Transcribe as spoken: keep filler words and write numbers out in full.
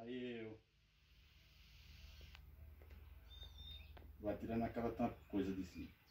Aí eu. Vai tirando aquela tampa- coisa de cima.